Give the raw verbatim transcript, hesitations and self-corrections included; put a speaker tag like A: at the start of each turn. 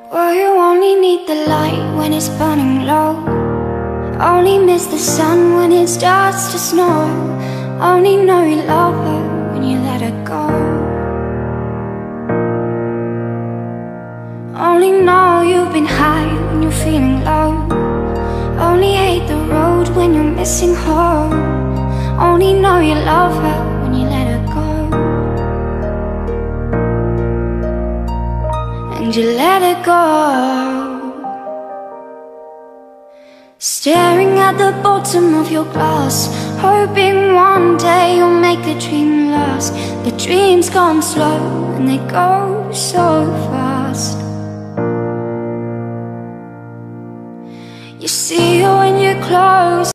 A: Well, you only need the light when it's burning low. Only miss the sun when it starts to snow. Only know you love her when you let her go. Only know you've been high when you're feeling low. Only hate the road when you're missing home. Only know you love her when you let her go. And you let her go. Staring at the bottom of your glass, hoping one day you'll make the dream last. The dreams come slow and they go so fast. You see her when you close